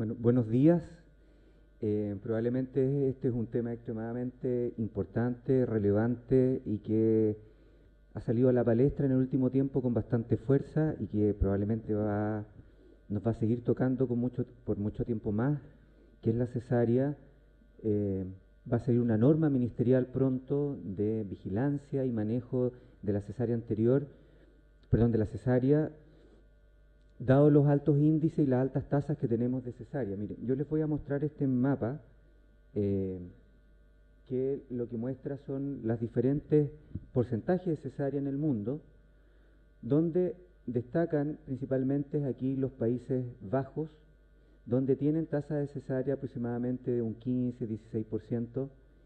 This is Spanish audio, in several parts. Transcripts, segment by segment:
Bueno, buenos días. Probablemente este es un tema extremadamente importante, relevante y que ha salido a la palestra en el último tiempo con bastante fuerza y que probablemente nos va a seguir tocando por mucho tiempo más, que es la cesárea. Eh, Va a salir una norma ministerial pronto de vigilancia y manejo de la cesárea anterior, perdón, de la cesárea, dado los altos índices y las altas tasas que tenemos de cesárea. Miren, yo les voy a mostrar este mapa eh, que lo que muestra son los diferentes porcentajes de cesárea en el mundo, donde destacan principalmente aquí los Países Bajos, donde tienen tasas de cesárea aproximadamente de un 15-16%.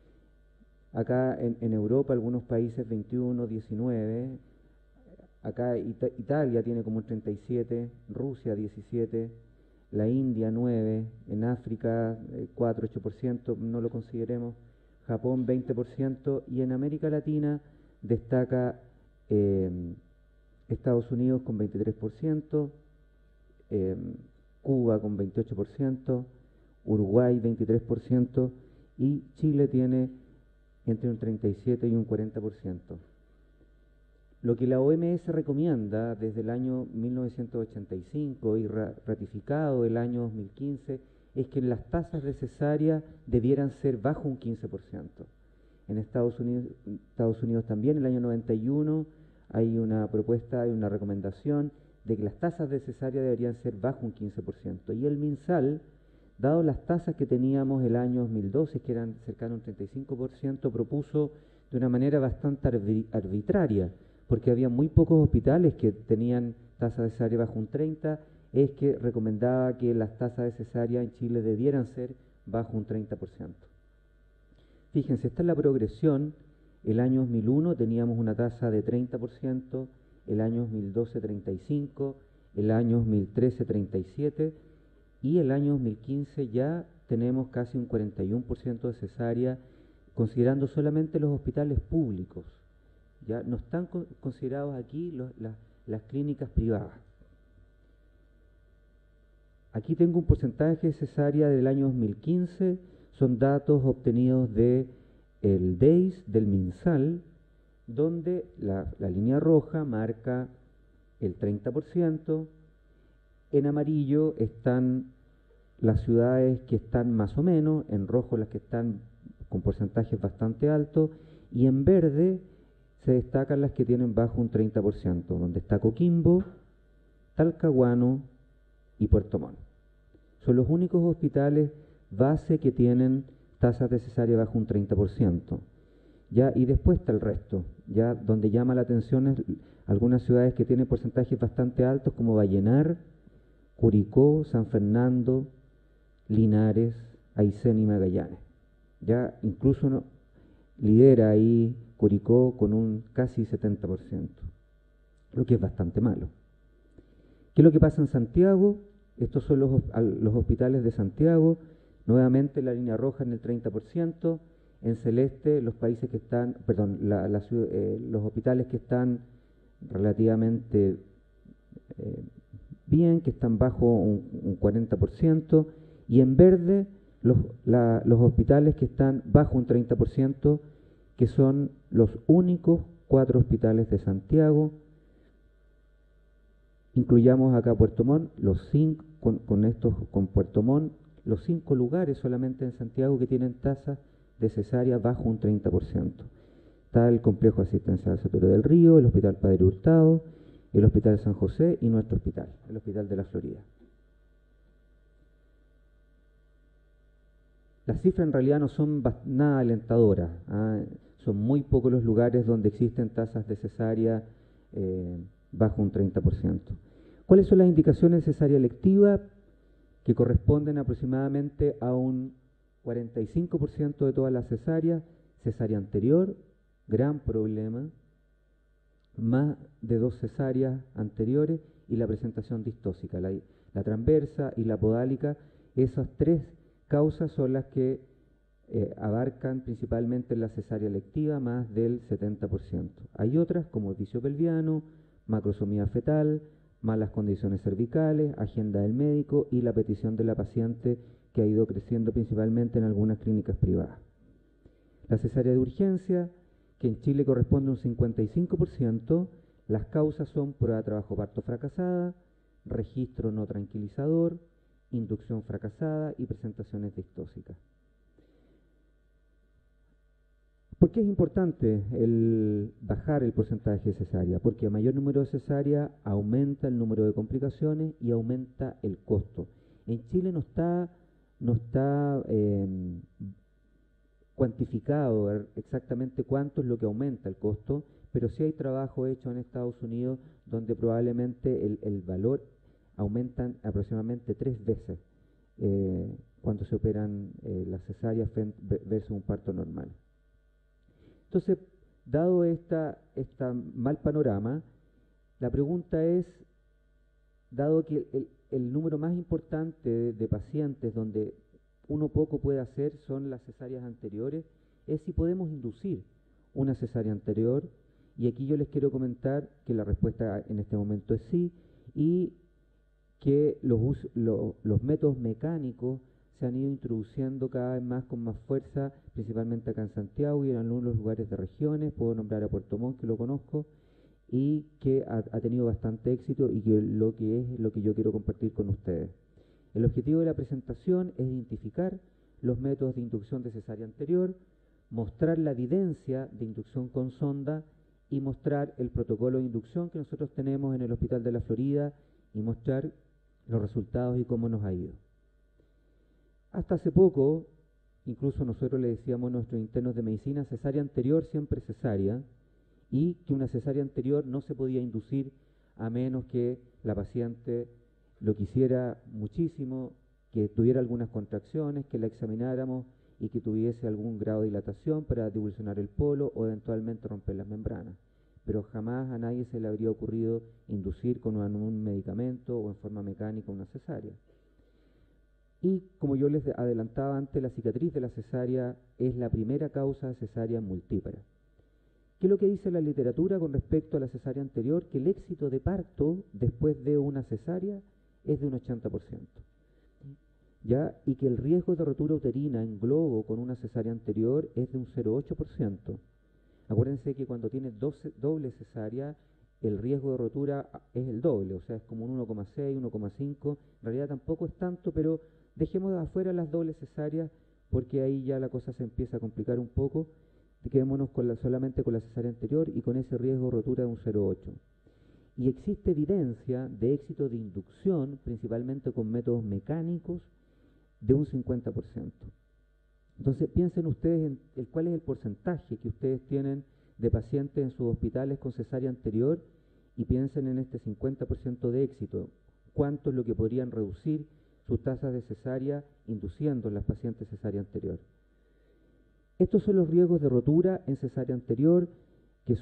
Acá en Europa algunos países 21, 19. Acá Italia tiene como un 37, Rusia 17, la India 9, en África 4, 8%, no lo consideremos, Japón 20%, y en América Latina destaca eh, Estados Unidos con 23%, eh, Cuba con 28%, Uruguay 23%, y Chile tiene entre un 37 y un 40%. Lo que la OMS recomienda desde el año 1985 y ratificado el año 2015 es que las tasas de cesárea debieran ser bajo un 15%. En Estados Unidos también, en el año 91, hay una propuesta, hay una recomendación de que las tasas de cesárea deberían ser bajo un 15%. Y el MinSal, dado las tasas que teníamos el año 2012, que eran cercanas a un 35%, propuso de una manera bastante arbitraria, porque había muy pocos hospitales que tenían tasa de cesárea bajo un 30, es que recomendaba que las tasas de cesárea en Chile debieran ser bajo un 30%. Fíjense, esta es la progresión. El año 2001 teníamos una tasa de 30%, el año 2012 35%, el año 2013 37%, y el año 2015 ya tenemos casi un 41% de cesárea, considerando solamente los hospitales públicos. Ya no están considerados aquí las clínicas privadas. Aquí tengo un porcentaje de cesárea del año 2015, son datos obtenidos del DEIS, del MinSal, donde la línea roja marca el 30%, en amarillo están las ciudades que están más o menos, en rojo las que están con porcentajes bastante altos, y en verde se destacan las que tienen bajo un 30%, donde está Coquimbo, Talcahuano y Puerto Montt. Son los únicos hospitales base que tienen tasas de cesárea bajo un 30%. Ya, y después está el resto, ya donde llama la atención es algunas ciudades que tienen porcentajes bastante altos como Vallenar, Curicó, San Fernando, Linares, Aysén y Magallanes. Ya incluso lidera ahí Curicó con un casi 70%, lo que es bastante malo. ¿Qué es lo que pasa en Santiago? Estos son los hospitales de Santiago, nuevamente la línea roja en el 30%, en celeste los países que están, perdón, los hospitales que están relativamente bien, que están bajo un 40%, y en verde los hospitales que están bajo un 30%, que son los únicos 4 hospitales de Santiago. Incluyamos acá Puerto Montt, con Puerto Montt, los 5 lugares solamente en Santiago que tienen tasas de cesárea bajo un 30%. Está el Complejo Asistencial Sotero del Río, el Hospital Padre Hurtado, el Hospital San José y nuestro hospital, el Hospital de la Florida. Las cifras en realidad no son nada alentadoras, son muy pocos los lugares donde existen tasas de cesárea bajo un 30%. ¿Cuáles son las indicaciones de cesárea electiva? Que corresponden aproximadamente a un 45% de todas las cesáreas, cesárea anterior, gran problema, más de 2 cesáreas anteriores y la presentación distóxica, la transversa y la podálica. Esas 3 causas son las que abarcan principalmente la cesárea electiva, más del 70%. Hay otras como el vicio pelviano, macrosomía fetal, malas condiciones cervicales, agenda del médico y la petición de la paciente, que ha ido creciendo principalmente en algunas clínicas privadas. La cesárea de urgencia, que en Chile corresponde a un 55%, las causas son prueba de trabajo-parto fracasada, registro no tranquilizador, inducción fracasada y presentaciones distóxicas. ¿Por qué es importante bajar el porcentaje de cesárea? Porque a mayor número de cesárea aumenta el número de complicaciones y aumenta el costo. En Chile no está cuantificado exactamente cuánto es lo que aumenta el costo, pero sí hay trabajo hecho en Estados Unidos donde probablemente el valor aumenta aproximadamente 3 veces cuando se operan las cesáreas versus un parto normal. Entonces, dado esta mal panorama, la pregunta es, dado que el número más importante de pacientes donde uno poco puede hacer son las cesáreas anteriores, es si podemos inducir una cesárea anterior, y aquí yo les quiero comentar que la respuesta en este momento es sí, y que los métodos mecánicos se han ido introduciendo cada vez más con más fuerza, principalmente acá en Santiago y en algunos lugares de regiones. Puedo nombrar a Puerto Montt, que lo conozco, y que ha tenido bastante éxito, y que es lo que yo quiero compartir con ustedes. El objetivo de la presentación es identificar los métodos de inducción de cesárea anterior, mostrar la evidencia de inducción con sonda y mostrar el protocolo de inducción que nosotros tenemos en el Hospital de la Florida y mostrar los resultados y cómo nos ha ido. Hasta hace poco, incluso nosotros le decíamos a nuestros internos de medicina, cesárea anterior siempre cesárea, y que una cesárea anterior no se podía inducir a menos que la paciente lo quisiera muchísimo, que tuviera algunas contracciones, que la examináramos y que tuviese algún grado de dilatación para divulsionar el polo o eventualmente romper las membranas. Pero jamás a nadie se le habría ocurrido inducir con un medicamento o en forma mecánica una cesárea. Y como yo les adelantaba antes, la cicatriz de la cesárea es la primera causa de cesárea multípara. ¿Qué es lo que dice la literatura con respecto a la cesárea anterior? Que el éxito de parto después de una cesárea es de un 80%. ¿Ya? Y que el riesgo de rotura uterina en globo con una cesárea anterior es de un 0,8%. Acuérdense que cuando tiene doble cesárea, el riesgo de rotura es el doble, o sea, es como un 1,6, 1,5. En realidad tampoco es tanto, pero dejemos de afuera las dobles cesáreas, porque ahí ya la cosa se empieza a complicar un poco. Quedémonos solamente con la cesárea anterior y con ese riesgo de rotura de un 0,8. Y existe evidencia de éxito de inducción, principalmente con métodos mecánicos, de un 50%. Entonces piensen ustedes en cuál es el porcentaje que ustedes tienen de pacientes en sus hospitales con cesárea anterior, y piensen en este 50% de éxito. ¿Cuánto es lo que podrían reducir sus tasas de cesárea induciendo en las pacientes cesárea anterior? Estos son los riesgos de rotura en cesárea anterior, que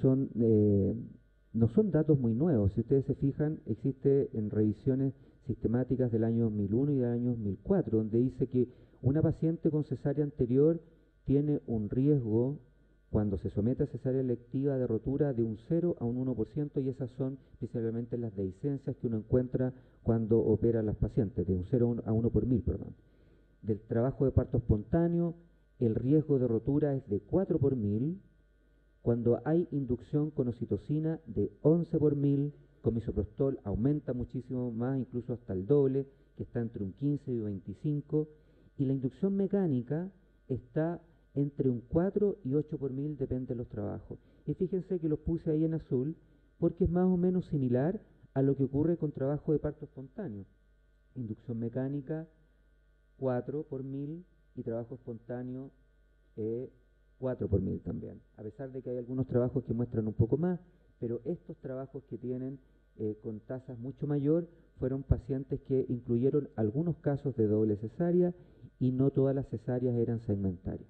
no son datos muy nuevos. Si ustedes se fijan, existe en revisiones sistemáticas del año 2001 y del año 2004, donde dice que una paciente con cesárea anterior tiene un riesgo, cuando se somete a cesárea electiva, de rotura de un 0 a un 1%, y esas son principalmente las dehiscencias que uno encuentra cuando opera a las pacientes, de un 0 a 1 por 1000, perdón. Del trabajo de parto espontáneo, el riesgo de rotura es de 4 por 1000, cuando hay inducción con oxitocina de 11 por 1000, con misoprostol aumenta muchísimo más, incluso hasta el doble, que está entre un 15 y un 25, y la inducción mecánica está entre un 4 y 8 por 1000, depende de los trabajos. Y fíjense que los puse ahí en azul, porque es más o menos similar a lo que ocurre con trabajo de parto espontáneo. Inducción mecánica 4 por 1000 y trabajo espontáneo 4 por 1000 también. A pesar de que hay algunos trabajos que muestran un poco más, pero estos trabajos que tienen con tasas mucho mayor fueron pacientes que incluyeron algunos casos de doble cesárea, y no todas las cesáreas eran segmentarias.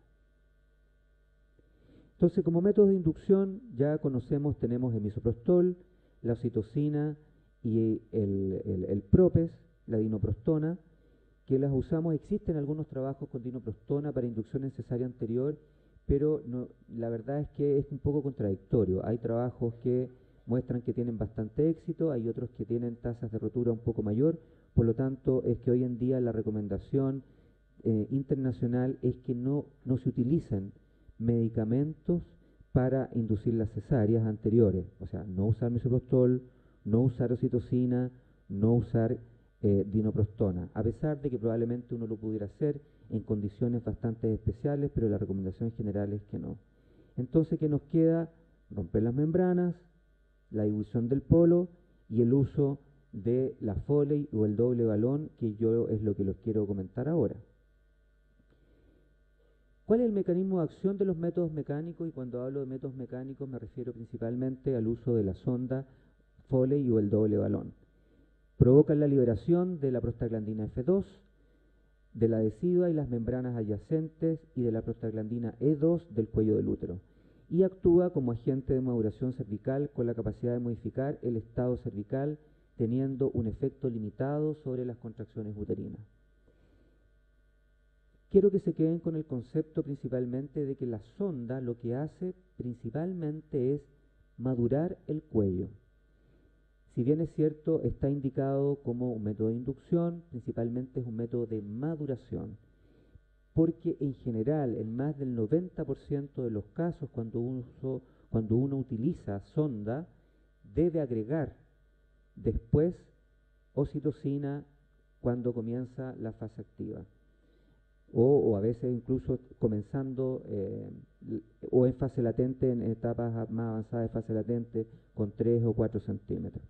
Entonces, como método de inducción ya tenemos el misoprostol, la oxitocina y el propes, la dinoprostona, que las usamos. Existen algunos trabajos con dinoprostona para inducción en cesárea anterior, pero la verdad es que es un poco contradictorio. Hay trabajos que muestran que tienen bastante éxito, hay otros que tienen tasas de rotura un poco mayor, por lo tanto es que hoy en día la recomendación internacional es que no se utilicen medicamentos para inducir las cesáreas anteriores, o sea, no usar misoprostol, no usar oxitocina, no usar dinoprostona, a pesar de que probablemente uno lo pudiera hacer en condiciones bastante especiales, pero la recomendación general es que no. Entonces, ¿qué nos queda? Romper las membranas, la dilución del polo y el uso de la Foley o el doble balón, que yo es lo que les quiero comentar ahora. ¿Cuál es el mecanismo de acción de los métodos mecánicos? Y cuando hablo de métodos mecánicos me refiero principalmente al uso de la sonda Foley o el doble balón. Provocan la liberación de la prostaglandina F2, de la decidua y las membranas adyacentes y de la prostaglandina E2 del cuello del útero, y actúa como agente de maduración cervical con la capacidad de modificar el estado cervical, teniendo un efecto limitado sobre las contracciones uterinas. Quiero que se queden con el concepto principalmente de que la sonda lo que hace principalmente es madurar el cuello. Si bien es cierto, está indicado como un método de inducción, principalmente es un método de maduración, porque en general, en más del 90% de los casos, cuando uno utiliza sonda, debe agregar después oxitocina cuando comienza la fase activa. O a veces incluso comenzando o en fase latente, en etapas más avanzadas de fase latente, con 3 o 4 centímetros.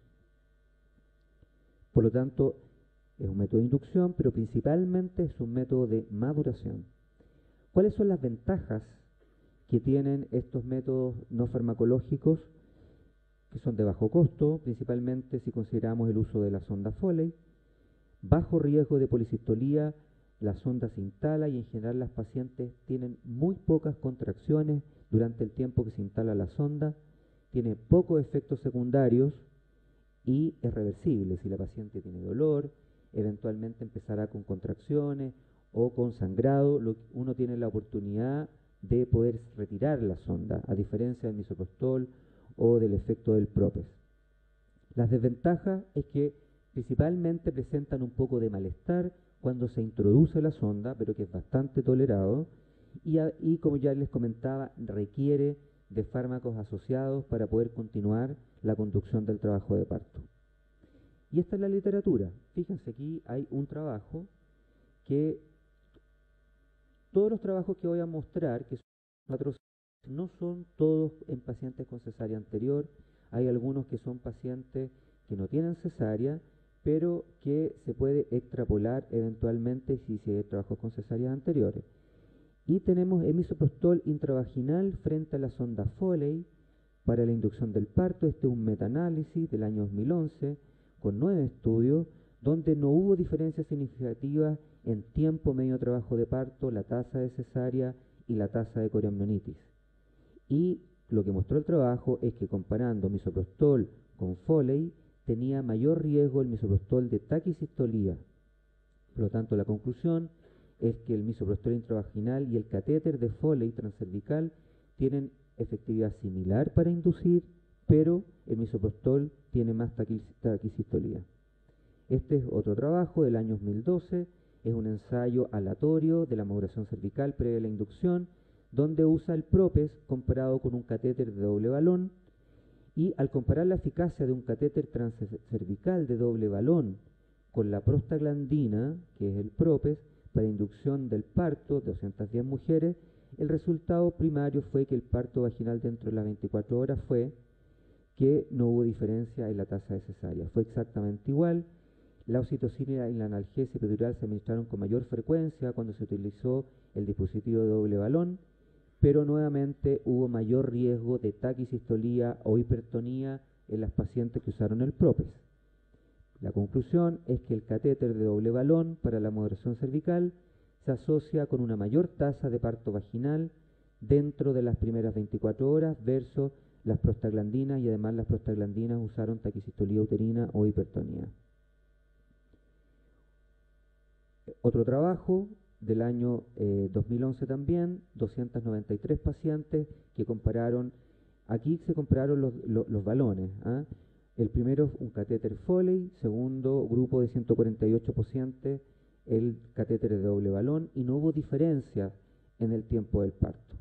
Por lo tanto, es un método de inducción, pero principalmente es un método de maduración. ¿Cuáles son las ventajas que tienen estos métodos no farmacológicos, que son de bajo costo, principalmente si consideramos el uso de la sonda Foley? Bajo riesgo de policistolía, la sonda se instala y en general las pacientes tienen muy pocas contracciones durante el tiempo que se instala la sonda, tiene pocos efectos secundarios y es reversible. Si la paciente tiene dolor, eventualmente empezará con contracciones o con sangrado, uno tiene la oportunidad de poder retirar la sonda, a diferencia del misoprostol o del efecto del propes. Las desventajas es que principalmente presentan un poco de malestar cuando se introduce la sonda, pero que es bastante tolerado, y como ya les comentaba, requiere de fármacos asociados para poder continuar la conducción del trabajo de parto. Y esta es la literatura. Fíjense, aquí hay un trabajo que todos los trabajos que voy a mostrar, que son 4, no son todos en pacientes con cesárea anterior. Hay algunos que son pacientes que no tienen cesárea, pero que se puede extrapolar eventualmente si se hay trabajos con cesáreas anteriores. Y tenemos el misoprostol intravaginal frente a la sonda Foley para la inducción del parto. Este es un metaanálisis del año 2011 con 9 estudios donde no hubo diferencias significativas en tiempo medio de trabajo de parto, la tasa de cesárea y la tasa de coriamnionitis. Y lo que mostró el trabajo es que comparando misoprostol con Foley, tenía mayor riesgo el misoprostol de taquicistolía. Por lo tanto, la conclusión es que el misoprostol intravaginal y el catéter de Foley transcervical tienen efectividad similar para inducir, pero el misoprostol tiene más taquicistolía. Este es otro trabajo del año 2012, es un ensayo aleatorio de la maduración cervical previa a la inducción, donde usa el propes comparado con un catéter de doble balón, y al comparar la eficacia de un catéter transcervical de doble balón con la prostaglandina, que es el propes, para inducción del parto de 210 mujeres, el resultado primario fue que el parto vaginal dentro de las 24 horas fue que no hubo diferencia en la tasa de cesárea. Fue exactamente igual. La oxitocina y la analgesia epidural se administraron con mayor frecuencia cuando se utilizó el dispositivo de doble balón, pero nuevamente hubo mayor riesgo de taquicistolía o hipertonía en las pacientes que usaron el propes. La conclusión es que el catéter de doble balón para la moderación cervical se asocia con una mayor tasa de parto vaginal dentro de las primeras 24 horas versus las prostaglandinas, y además las prostaglandinas usaron taquicistolía uterina o hipertonía. Otro trabajo del año 2011 también, 293 pacientes que compararon Aquí se compararon los balones. ¿Ah? El primero, un catéter Foley, segundo, grupo de 148 pacientes, el catéter de doble balón, y no hubo diferencia en el tiempo del parto.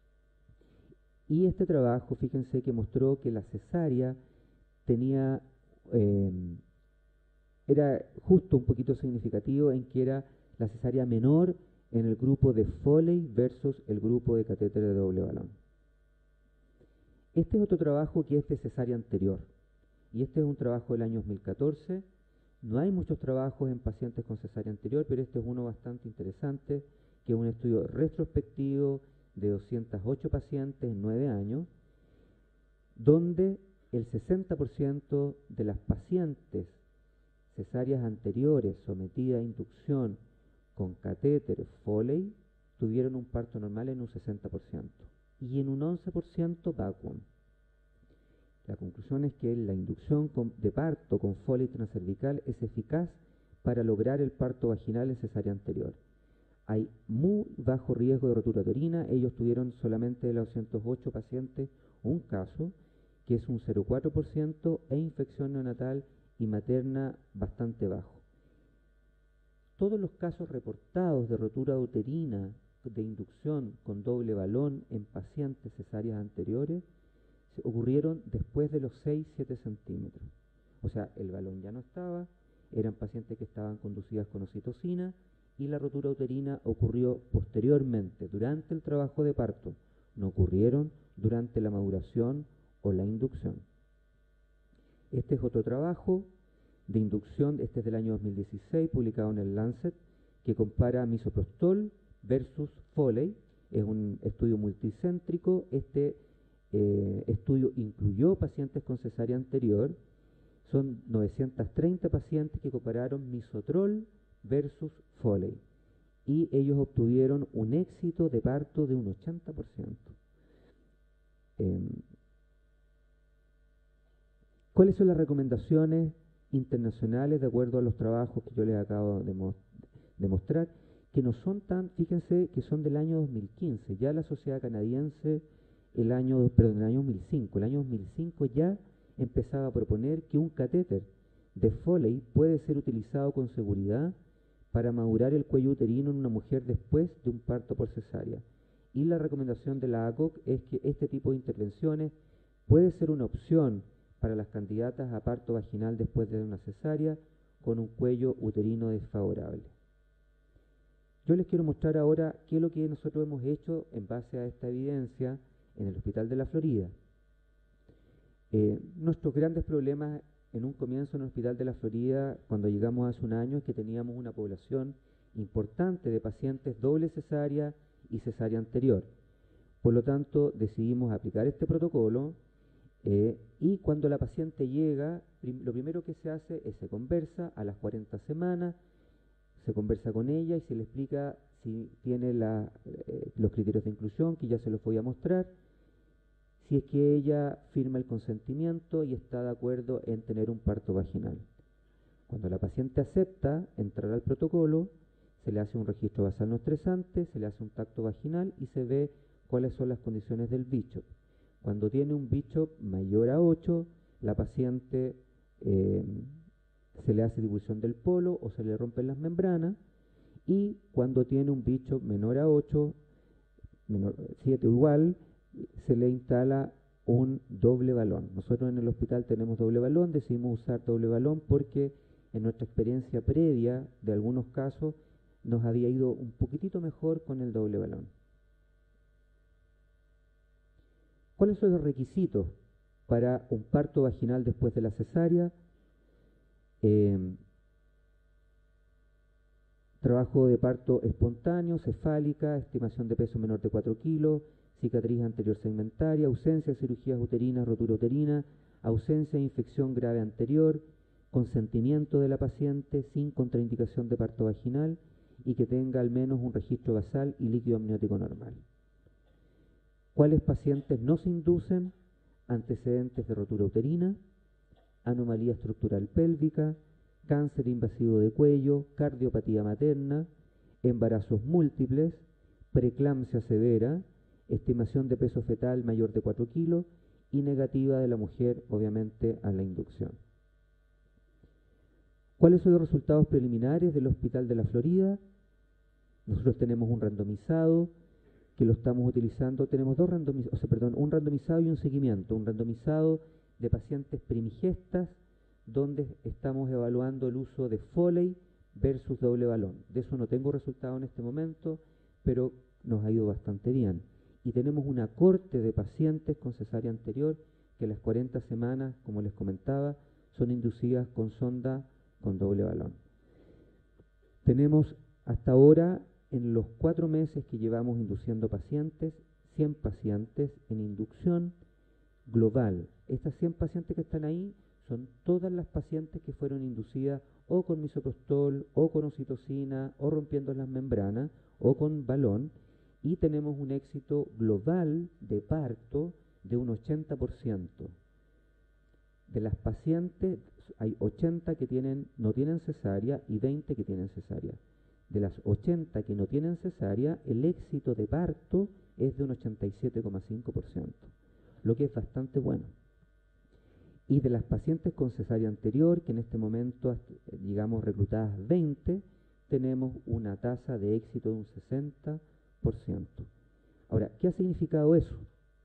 Y este trabajo, fíjense que mostró que la cesárea tenía, era justo un poquito significativo en que era la cesárea menor en el grupo de Foley versus el grupo de catéter de doble balón. Este es otro trabajo que es de cesárea anterior, y este es un trabajo del año 2014. No hay muchos trabajos en pacientes con cesárea anterior, pero este es uno bastante interesante, que es un estudio retrospectivo de 208 pacientes en 9 años, donde el 60% de las pacientes cesáreas anteriores sometidas a inducción con catéter Foley tuvieron un parto normal en un 60% y en un 11% vacuum. La conclusión es que la inducción de parto con Foley transcervical es eficaz para lograr el parto vaginal en cesárea anterior. Hay muy bajo riesgo de rotura uterina. Ellos tuvieron solamente de los 208 pacientes un caso, que es un 0,4%, e infección neonatal y materna bastante bajo. Todos los casos reportados de rotura uterina de inducción con doble balón en pacientes cesáreas anteriores ocurrieron después de los 6-7 centímetros. O sea, el balón ya no estaba, eran pacientes que estaban conducidas con oxitocina, y la rotura uterina ocurrió posteriormente, durante el trabajo de parto. No ocurrieron durante la maduración o la inducción. Este es otro trabajo de inducción, este es del año 2016, publicado en el Lancet, que compara misoprostol versus Foley. Es un estudio multicéntrico. Este estudio incluyó pacientes con cesárea anterior. Son 930 pacientes que compararon misoprostol versus Foley, y ellos obtuvieron un éxito de parto de un 80%. ¿Cuáles son las recomendaciones internacionales de acuerdo a los trabajos que yo les acabo de mostrar? Que no son tan, fíjense que son del año 2015, ya la sociedad canadiense el año 2005 ya empezaba a proponer que un catéter de Foley puede ser utilizado con seguridad para madurar el cuello uterino en una mujer después de un parto por cesárea. Y la recomendación de la ACOG es que este tipo de intervenciones puede ser una opción para las candidatas a parto vaginal después de una cesárea con un cuello uterino desfavorable. Yo les quiero mostrar ahora qué es lo que nosotros hemos hecho en base a esta evidencia en el Hospital de la Florida. Nuestros grandes problemas en un comienzo en el Hospital de la Florida, cuando llegamos hace un año, es que teníamos una población importante de pacientes doble cesárea y cesárea anterior. Por lo tanto, decidimos aplicar este protocolo, y cuando la paciente llega, lo primero que se hace es se conversa a las 40 semanas, se conversa con ella y se le explica si tiene los criterios de inclusión, que ya se los voy a mostrar, si es que ella firma el consentimiento y está de acuerdo en tener un parto vaginal. Cuando la paciente acepta entrar al protocolo, se le hace un registro basal no estresante, se le hace un tacto vaginal y se ve cuáles son las condiciones del BICHOP. Cuando tiene un BICHOP mayor a 8, la paciente se le hace difusión del polo o se le rompen las membranas, y cuando tiene un BICHOP menor a 8, 7 o igual, se le instala un doble balón. Nosotros en el hospital tenemos doble balón, decidimos usar doble balón porque en nuestra experiencia previa de algunos casos nos había ido un poquitito mejor con el doble balón. ¿Cuáles son los requisitos para un parto vaginal después de la cesárea? Trabajo de parto espontáneo, cefálica, estimación de peso menor de 4 kilos, cicatriz anterior segmentaria, ausencia de cirugías uterinas, rotura uterina, ausencia de infección grave anterior, consentimiento de la paciente sin contraindicación de parto vaginal y que tenga al menos un registro basal y líquido amniótico normal. ¿Cuáles pacientes no se inducen? Antecedentes de rotura uterina, anomalía estructural pélvica, cáncer invasivo de cuello, cardiopatía materna, embarazos múltiples, preeclampsia severa, estimación de peso fetal mayor de 4 kilos y negativa de la mujer, obviamente, a la inducción. ¿Cuáles son los resultados preliminares del Hospital de la Florida? Nosotros tenemos un randomizado que lo estamos utilizando, tenemos un randomizado y un seguimiento. Un randomizado de pacientes primigestas, donde estamos evaluando el uso de Foley versus doble balón. De eso no tengo resultado en este momento, pero nos ha ido bastante bien. Y tenemos una corte de pacientes con cesárea anterior que las 40 semanas, como les comentaba, son inducidas con sonda con doble balón. Tenemos hasta ahora, en los 4 meses que llevamos induciendo pacientes, 100 pacientes en inducción global. Estas 100 pacientes que están ahí son todas las pacientes que fueron inducidas o con misoprostol, o con oxitocina, o rompiendo las membranas, o con balón, y tenemos un éxito global de parto de un 80%. De las pacientes, hay 80 que no tienen cesárea y 20 que tienen cesárea. De las 80 que no tienen cesárea, el éxito de parto es de un 87,5%, lo que es bastante bueno. Y de las pacientes con cesárea anterior, que en este momento, digamos, reclutadas 20, tenemos una tasa de éxito de un 60%. Ahora, ¿qué ha significado eso?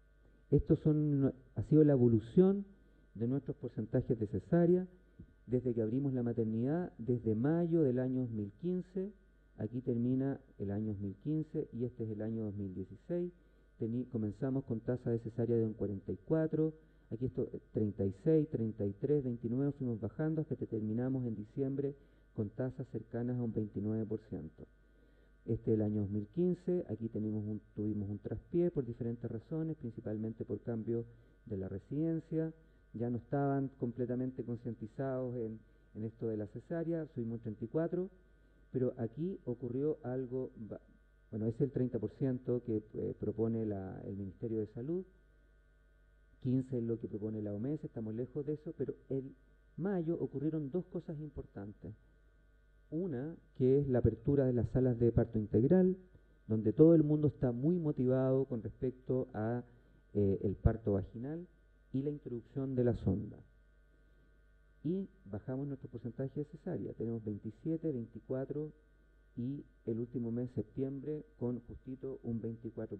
Ha sido la evolución de nuestros porcentajes de cesárea desde que abrimos la maternidad, desde mayo del año 2015, aquí termina el año 2015 y este es el año 2016. Comenzamos con tasa de cesárea de un 44%, aquí esto 36, 33, 29, fuimos bajando hasta que terminamos en diciembre con tasas cercanas a un 29%. Este es el año 2015, aquí tuvimos un traspié por diferentes razones, principalmente por cambio de la residencia. Ya no estaban completamente concientizados en esto de la cesárea, subimos un 34%, pero aquí ocurrió algo, bueno, es el 30% que propone el Ministerio de Salud, 15% es lo que propone la OMS, estamos lejos de eso, pero en mayo ocurrieron 2 cosas importantes. Una, que es la apertura de las salas de parto integral, donde todo el mundo está muy motivado con respecto a el parto vaginal y la introducción de la sonda. Y bajamos nuestro porcentaje de cesárea, tenemos 27, 24 y el último mes, septiembre, con justito un 24%.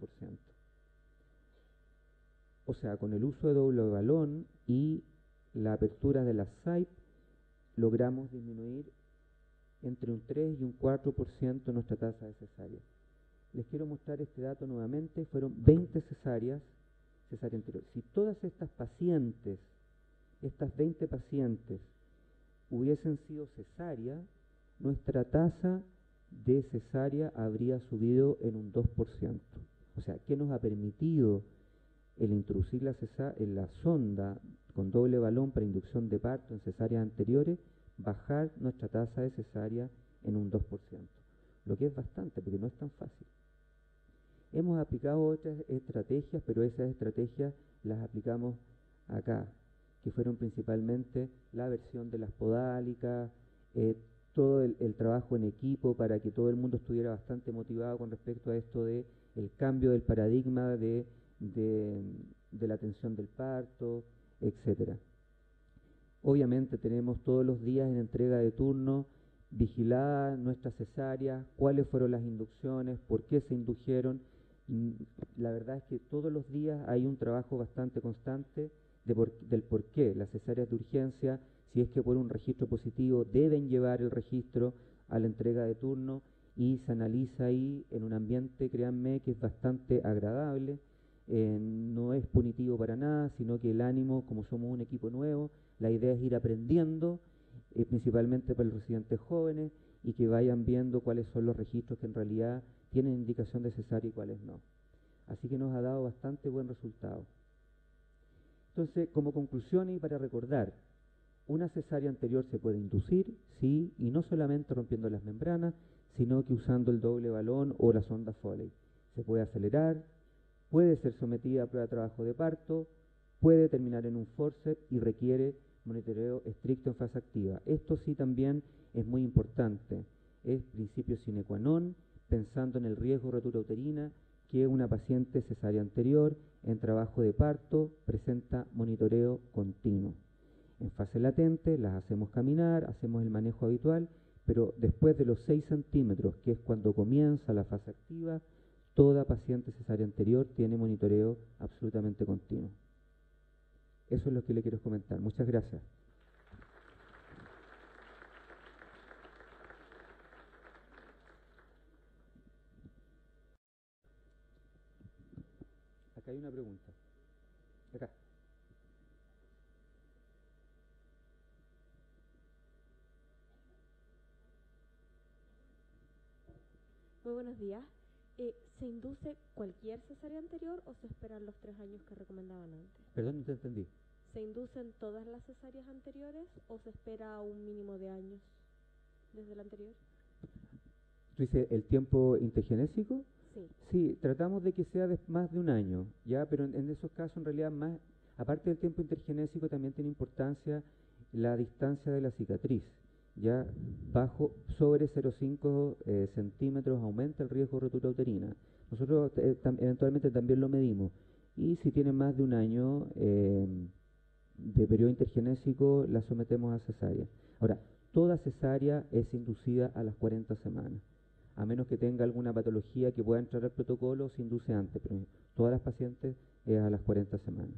O sea, con el uso de doble balón y la apertura de la SAIP, logramos disminuir entre un 3 y un 4% nuestra tasa de cesárea. Les quiero mostrar este dato nuevamente, fueron 20 cesárea anterior. Si todas estas 20 pacientes, hubiesen sido cesárea, nuestra tasa de cesárea habría subido en un 2%. O sea, ¿qué nos ha permitido el introducir la sonda con doble balón para inducción de parto en cesáreas anteriores? Bajar nuestra tasa de cesárea en un 2%, lo que es bastante, porque no es tan fácil. Hemos aplicado otras estrategias, pero esas estrategias las aplicamos acá, que fueron principalmente la versión de las podálicas, todo el trabajo en equipo para que todo el mundo estuviera bastante motivado con respecto a esto de el cambio del paradigma de la atención del parto, etcétera. Obviamente tenemos todos los días en entrega de turno vigilada nuestra cesárea, cuáles fueron las inducciones, por qué se indujeron. La verdad es que todos los días hay un trabajo bastante constante del por qué. Las cesáreas de urgencia, si es que por un registro positivo, deben llevar el registro a la entrega de turno y se analiza ahí en un ambiente, créanme, que es bastante agradable. No es punitivo para nada, sino que el ánimo, como somos un equipo nuevo, la idea es ir aprendiendo, principalmente para los residentes jóvenes, y que vayan viendo cuáles son los registros que en realidad tienen indicación de cesárea y cuáles no. Así que nos ha dado bastante buen resultado. Entonces, como conclusión y para recordar, una cesárea anterior se puede inducir, sí, y no solamente rompiendo las membranas, sino que usando el doble balón o la sonda Foley. Se puede acelerar, puede ser sometida a prueba de trabajo de parto, puede terminar en un forceps y requiere monitoreo estricto en fase activa. Esto sí también es muy importante, es principio sine qua non, pensando en el riesgo de rotura uterina, que una paciente cesárea anterior en trabajo de parto presenta monitoreo continuo. En fase latente las hacemos caminar, hacemos el manejo habitual, pero después de los 6 centímetros, que es cuando comienza la fase activa, toda paciente cesárea anterior tiene monitoreo absolutamente continuo. Eso es lo que le quiero comentar. Muchas gracias. Acá hay una pregunta. Acá. Muy buenos días. ¿Se induce cualquier cesárea anterior o se esperan los 3 años que recomendaban antes? Perdón, no te entendí. ¿Se inducen todas las cesáreas anteriores o se espera un mínimo de años desde la anterior? ¿Tú dices el tiempo intergenésico? Sí. Sí, tratamos de que sea de más de un año, ya, pero en esos casos en realidad más, aparte del tiempo intergenésico también tiene importancia la distancia de la cicatriz. Ya sobre 0,5 centímetros aumenta el riesgo de rotura uterina. Nosotros eventualmente también lo medimos. Y si tiene más de un año de periodo intergenésico, la sometemos a cesárea. Ahora, toda cesárea es inducida a las 40 semanas. A menos que tenga alguna patología que pueda entrar al protocolo, se induce antes, pero todas las pacientes es a las 40 semanas.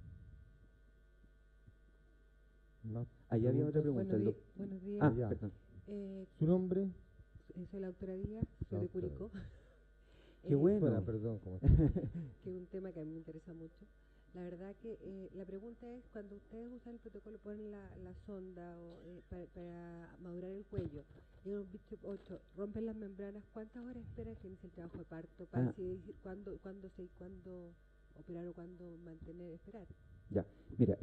Allá había otra pregunta. Buenos días. Ah, perdón. ¿Su nombre? Soy la doctora Díaz, soy de Curicó. Qué bueno. Perdón, ¿cómo está? Que es un tema que a mí me interesa mucho. La verdad que la pregunta es, cuando ustedes usan el protocolo, ponen la sonda para madurar el cuello, y en un bicho 8 rompen las membranas, ¿cuántas horas esperan que inicie el trabajo de parto? Para decir cuándo operar o cuándo esperar. Ya, mira,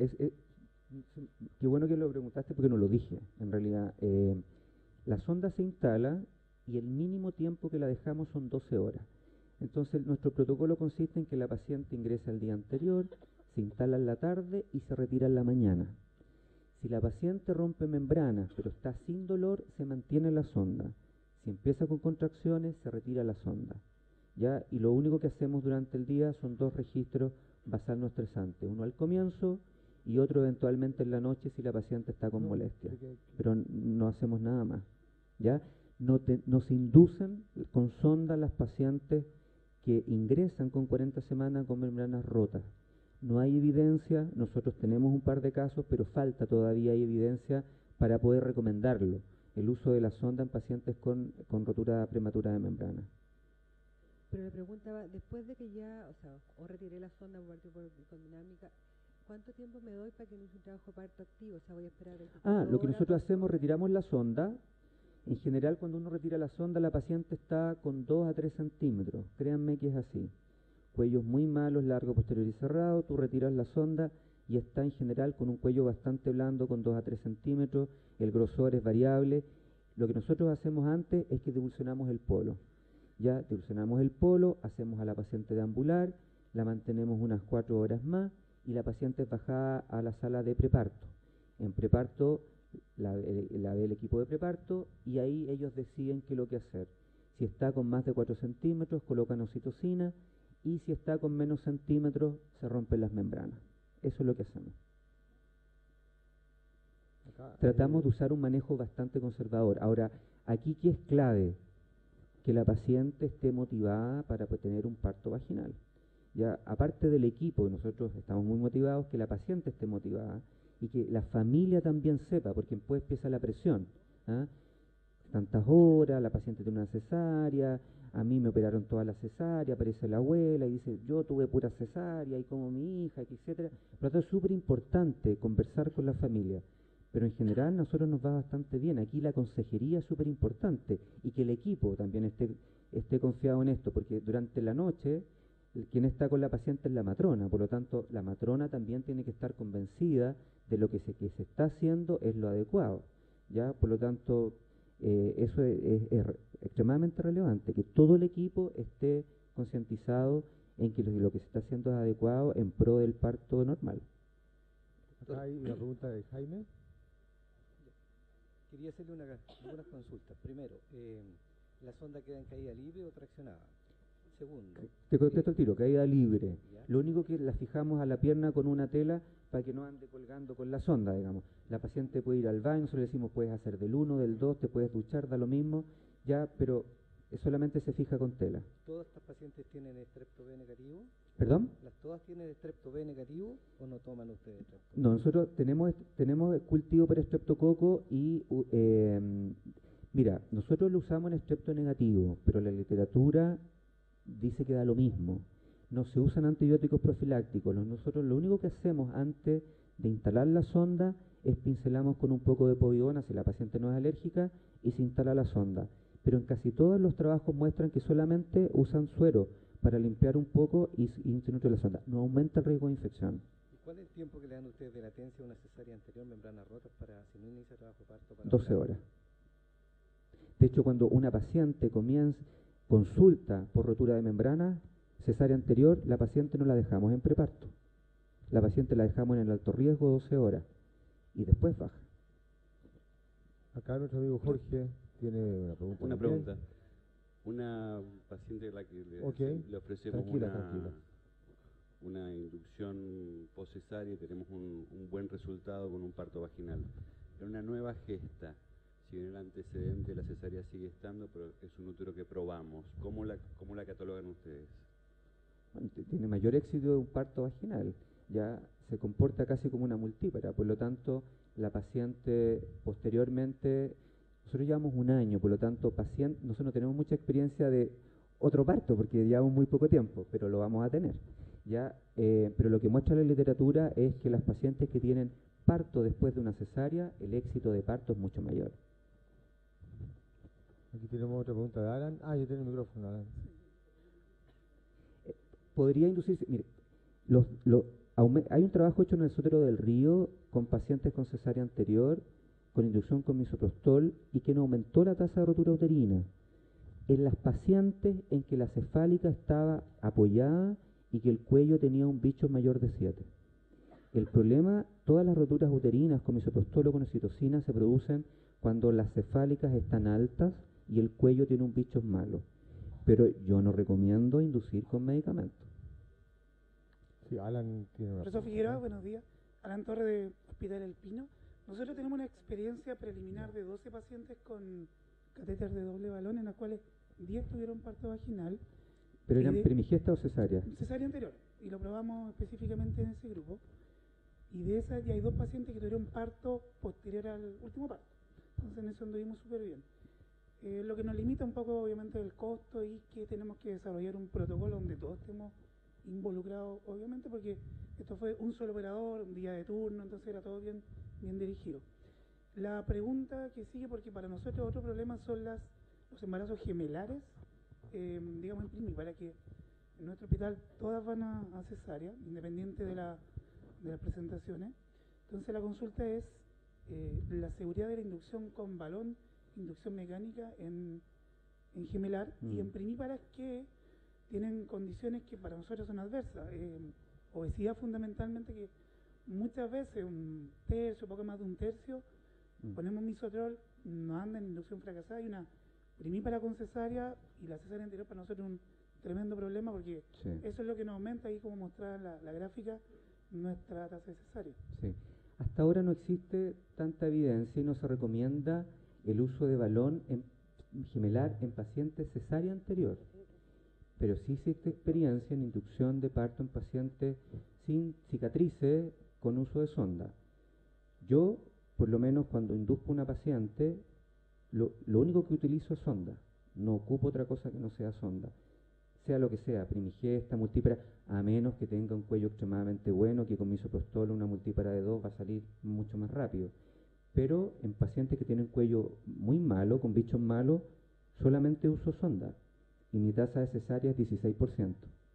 qué bueno que lo preguntaste porque no lo dije. En realidad, la sonda se instala y el mínimo tiempo que la dejamos son 12 horas. Entonces, nuestro protocolo consiste en que la paciente ingresa el día anterior, se instala en la tarde y se retira en la mañana. Si la paciente rompe membranas, pero está sin dolor, se mantiene la sonda. Si empieza con contracciones, se retira la sonda. ¿Ya? Y lo único que hacemos durante el día son 2 registros basal no estresantes. Uno al comienzo y otro eventualmente en la noche si la paciente está con molestia. Pero no hacemos nada más. ¿Ya? Nos inducen con sonda las pacientes que ingresan con 40 semanas con membranas rotas. No hay evidencia, nosotros tenemos un par de casos, pero falta todavía evidencia para poder recomendarlo, el uso de la sonda en pacientes con rotura prematura de membrana. Pero la pregunta va, después de que ya, o retiré la sonda con dinámica, ¿cuánto tiempo me doy para que inicie un trabajo de parto activo? Voy a esperar. Lo que nosotros hacemos, retiramos la sonda. En general, cuando uno retira la sonda, la paciente está con 2 a 3 centímetros. Créanme que es así. Cuellos muy malos, largo, posterior y cerrado. Tú retiras la sonda y está en general con un cuello bastante blando, con 2 a 3 centímetros. El grosor es variable. Lo que nosotros hacemos antes es que divulsionamos el polo. Ya divulsionamos el polo, hacemos a la paciente deambular, la mantenemos unas 4 horas más y la paciente es bajada a la sala de preparto. En preparto la ve el equipo de preparto y ahí ellos deciden qué es lo que hacer. Si está con más de 4 centímetros, colocan oxitocina y si está con menos centímetros, se rompen las membranas. Eso es lo que hacemos. Tratamos de usar un manejo bastante conservador. Ahora, aquí ¿qué es clave? Que la paciente esté motivada para tener un parto vaginal. Ya, aparte del equipo, nosotros estamos muy motivados, que la paciente esté motivada y que la familia también sepa, porque después empieza la presión. ¿Ah? Tantas horas, la paciente tiene una cesárea, a mí me operaron toda la cesárea, aparece la abuela y dice, yo tuve pura cesárea y como mi hija, etcétera. Por lo tanto, es súper importante conversar con la familia. Pero en general nosotros nos va bastante bien. Aquí la consejería es súper importante y que el equipo también esté confiado en esto, porque durante la noche quien está con la paciente es la matrona, por lo tanto la matrona también tiene que estar convencida de lo que se está haciendo es lo adecuado. ¿Ya? Por lo tanto, eso es extremadamente relevante, que todo el equipo esté concientizado en que lo que se está haciendo es adecuado en pro del parto normal. Hay una pregunta de Jaime. Quería hacerle algunas consultas. Primero, ¿la sonda queda en caída libre o traccionada? segundo. Te contesto el tiro, caída libre. ¿Ya? Lo único que la fijamos a la pierna con una tela para que no ande colgando con la sonda, digamos. La paciente puede ir al baño, nosotros le decimos puedes hacer del 1, del 2, te puedes duchar, da lo mismo, ya, pero solamente se fija con tela. ¿Todas estas pacientes tienen strepto B negativo? ¿Perdón? ¿Todas tienen strepto B negativo o no toman ustedes strepto B? No, nosotros tenemos cultivo para estreptococo y, mira, nosotros lo usamos en estrepto negativo, pero la literatura dice que da lo mismo. No se usan antibióticos profilácticos. Nosotros lo único que hacemos antes de instalar la sonda es pincelamos con un poco de povidona si la paciente no es alérgica y se instala la sonda. Pero en casi todos los trabajos muestran que solamente usan suero para limpiar un poco y se nutre la sonda. No aumenta el riesgo de infección. ¿Y cuál es el tiempo que le dan ustedes de latencia a una cesárea anterior, membrana rota, para si no inicia trabajo de parto? Para 12 horas. De hecho, cuando una paciente consulta por rotura de membrana, cesárea anterior, la paciente no la dejamos en preparto. La paciente la dejamos en el alto riesgo 12 horas y después baja. Acá nuestro amigo Jorge tiene una pregunta. Una también. pregunta. Una paciente a la que Ok. le ofrecemos Tranquila. una inducción postcesárea y tenemos un buen resultado con un parto vaginal. En una nueva gesta, si bien el antecedente de la cesárea sigue estando, pero es un útero que probamos, ¿cómo la catalogan ustedes? Bueno, tiene mayor éxito de un parto vaginal. Ya se comporta casi como una multípara. Por lo tanto, la paciente posteriormente, nosotros llevamos un año, por lo tanto, nosotros no tenemos mucha experiencia de otro parto, porque llevamos muy poco tiempo, pero lo vamos a tener. ¿Ya? Pero lo que muestra la literatura es que las pacientes que tienen parto después de una cesárea, el éxito de parto es mucho mayor. Aquí tenemos otra pregunta de Alan. Yo tengo el micrófono, Alan. Podría inducirse, mire, hay un trabajo hecho en el Sotero del Río con pacientes con cesárea anterior, con inducción con misoprostol, y que no aumentó la tasa de rotura uterina. En las pacientes en que la cefálica estaba apoyada y que el cuello tenía un bicho mayor de 7. El problema, todas las roturas uterinas con misoprostol o con oxitocina se producen cuando las cefálicas están altas y el cuello tiene un bicho malo. Pero yo no recomiendo inducir con medicamentos. Sí, Alan tiene una Profesor pregunta. Figueroa, buenos días. Alan Torres de Hospital El Pino. Nosotros tenemos una experiencia preliminar de 12 pacientes con catéter de doble balón, en las cuales 10 tuvieron parto vaginal. ¿Pero eran primigesta o cesárea? Cesárea anterior, y lo probamos específicamente en ese grupo. Y de esas ya hay 2 pacientes que tuvieron parto posterior al último parto. Entonces en eso anduvimos súper bien. Lo que nos limita un poco obviamente el costo y que tenemos que desarrollar un protocolo donde todos estemos involucrados, obviamente, porque esto fue un solo operador, un día de turno, entonces era todo bien dirigido. La pregunta que sigue, porque para nosotros otro problema son los embarazos gemelares, digamos en primípara, que en nuestro hospital todas van a cesárea, independiente de las presentaciones. Entonces la consulta es la seguridad de la inducción con balón, inducción mecánica en gemelar y en primíparas que tienen condiciones que para nosotros son adversas. Obesidad fundamentalmente, que muchas veces un tercio, poco más de un tercio, ponemos misotrol, no anda en inducción fracasada, y una primípara con cesárea, y la cesárea anterior para nosotros es un tremendo problema, porque eso es lo que nos aumenta, ahí como mostraba la gráfica, nuestra tasa de cesárea. Sí. Hasta ahora no existe tanta evidencia y no se recomienda el uso de balón gemelar en pacientes cesárea anterior. Pero sí existe experiencia en inducción de parto en pacientes sin cicatrices con uso de sonda. Yo, por lo menos cuando induzco una paciente, lo único que utilizo es sonda. No ocupo otra cosa que no sea sonda. Sea lo que sea, primigesta, multípara, a menos que tenga un cuello extremadamente bueno, que con misoprostol una multípara de 2 va a salir mucho más rápido. Pero en pacientes que tienen cuello muy malo, con bichos malos, solamente uso sonda. Y mi tasa de cesárea es 16%.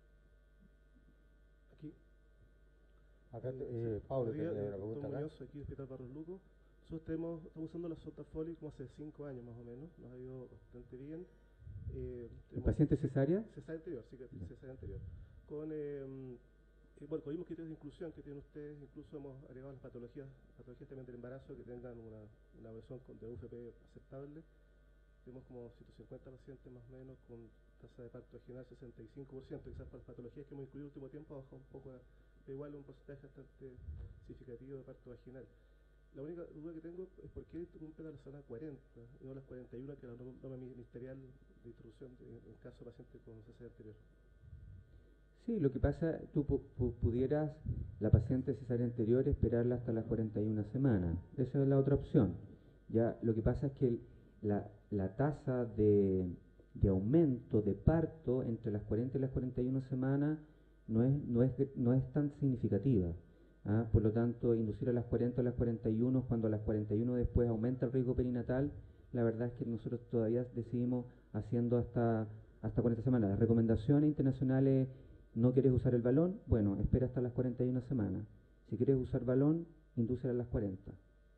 Aquí. Acá Pablo tiene una pregunta acá. Muñoz, aquí de Hospital Barros Luco. Nosotros estamos usando la sonda Foley como hace 5 años más o menos. Nos ha ido bastante bien. ¿El paciente cesárea? Cesárea anterior, sí, cesárea anterior. Con bueno, con los mismos criterios de inclusión que tienen ustedes, incluso hemos agregado las patologías también del embarazo que tengan una versión de UFP aceptable. Tenemos como 150 pacientes más o menos con tasa de parto vaginal 65%, quizás por las patologías que hemos incluido en el último tiempo ha bajado un poco, pero igual un porcentaje bastante significativo de parto vaginal. La única duda que tengo es por qué interrumpen a la zona 40 y no las 41, que es la norma ministerial de introducción en caso de paciente con cesárea anterior. Sí, lo que pasa, tú pudieras, la paciente cesárea anterior, esperarla hasta las 41 semanas. Esa es la otra opción. Ya, lo que pasa es que la tasa de aumento de parto entre las 40 y las 41 semanas no es tan significativa. ¿Ah? Por lo tanto, inducir a las 40 o las 41, cuando a las 41 después aumenta el riesgo perinatal, la verdad es que nosotros todavía decidimos haciendo hasta 40 semanas. Las recomendaciones internacionales: ¿no quieres usar el balón? Bueno, espera hasta las 41 semanas. Si quieres usar balón, indúcela a las 40.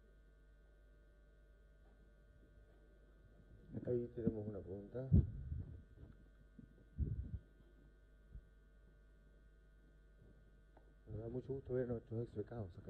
Ahí tenemos una pregunta. Nos da mucho gusto ver a nuestros ex becados acá.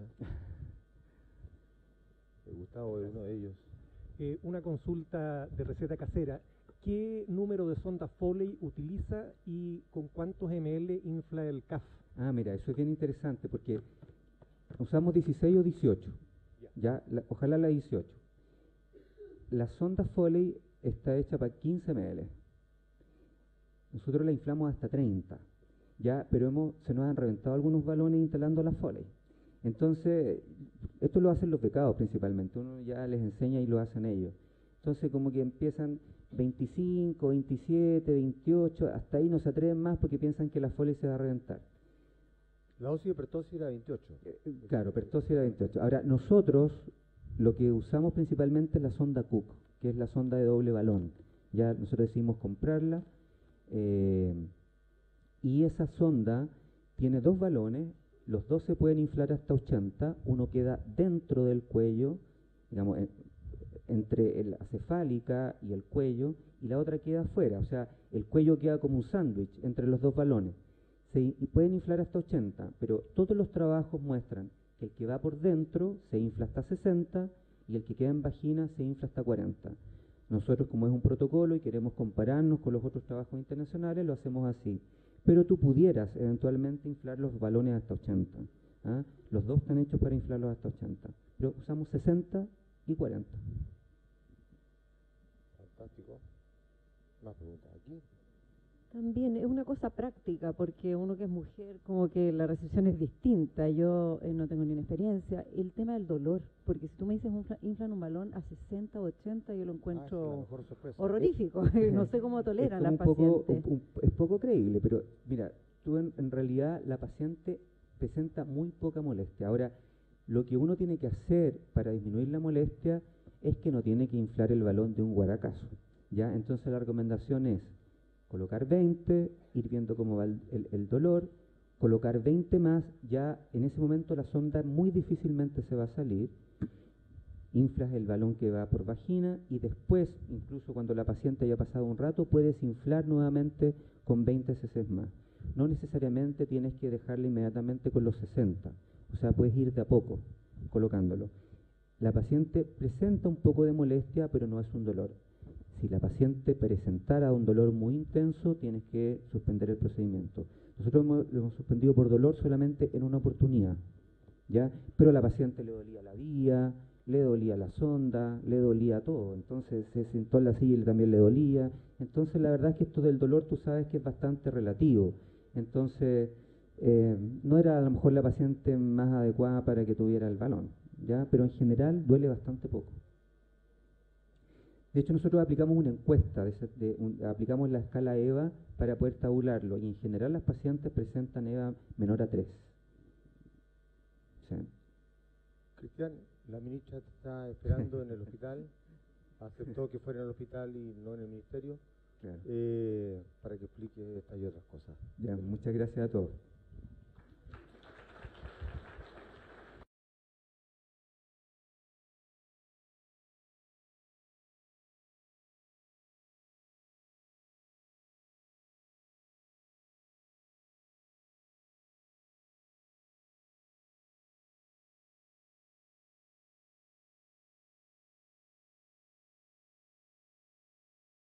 Gustavo es uno de ellos. Una consulta de receta casera. ¿Qué número de sonda Foley utiliza y con cuántos ml infla el CAF? Ah, mira, eso es bien interesante porque usamos 16 o 18. Ojalá la 18. La sonda Foley está hecha para 15 ml. Nosotros la inflamos hasta 30. Pero se nos han reventado algunos balones instalando la Foley. Entonces, esto lo hacen los becados principalmente. Uno ya les enseña y lo hacen ellos. Entonces, como que empiezan 25, 27, 28, hasta ahí no se atreven más porque piensan que la Foley se va a reventar. La dosis de pertosis era 28. Claro, pertosis era 28. Ahora, nosotros lo que usamos principalmente es la sonda Cook, que es la sonda de doble balón. Ya nosotros decidimos comprarla, y esa sonda tiene dos balones, los dos se pueden inflar hasta 80, uno queda dentro del cuello, digamos, entre la cefálica y el cuello, y la otra queda afuera, o sea, el cuello queda como un sándwich entre los dos balones. Y pueden inflar hasta 80, pero todos los trabajos muestran que el que va por dentro se infla hasta 60 y el que queda en vagina se infla hasta 40. Nosotros, como es un protocolo y queremos compararnos con los otros trabajos internacionales, lo hacemos así. Pero tú pudieras eventualmente inflar los balones hasta 80. ¿Ah? Los dos están hechos para inflarlos hasta 80, pero usamos 60 y 40. Fantástico. Más preguntas aquí. También es una cosa práctica, porque uno que es mujer, como que la recepción es distinta. Yo no tengo ni una experiencia. El tema del dolor, porque si tú me dices inflan un balón a 60 o 80, yo lo encuentro horrorífico. No sé cómo toleran las pacientes. Es poco creíble, pero mira, tú en realidad la paciente presenta muy poca molestia. Ahora, lo que uno tiene que hacer para disminuir la molestia es que no tiene que inflar el balón de un guaracazo. ¿Ya? Entonces la recomendación es colocar 20, ir viendo cómo va el dolor, colocar 20 más, ya en ese momento la sonda muy difícilmente se va a salir, inflas el balón que va por vagina y después, incluso cuando la paciente haya pasado un rato, puedes inflar nuevamente con 20 cc más. No necesariamente tienes que dejarla inmediatamente con los 60, o sea, puedes ir de a poco colocándolo. La paciente presenta un poco de molestia, pero no es un dolor. Si la paciente presentara un dolor muy intenso, tienes que suspender el procedimiento. Nosotros lo hemos suspendido por dolor solamente en una oportunidad, ¿ya? Pero a la paciente le dolía la vía, le dolía la sonda, le dolía todo. Entonces se sentó en la silla y también le dolía. Entonces la verdad es que esto del dolor tú sabes que es bastante relativo. Entonces no era a lo mejor la paciente más adecuada para que tuviera el balón, ¿ya? Pero en general duele bastante poco. De hecho, nosotros aplicamos una encuesta, aplicamos la escala EVA para poder tabularlo, y en general las pacientes presentan EVA menor a 3. Sí. Cristian, la ministra te está esperando en el hospital, aceptó que fuera en el hospital y no en el ministerio, Claro. para que explique estas y otras cosas. Ya, muchas gracias a todos.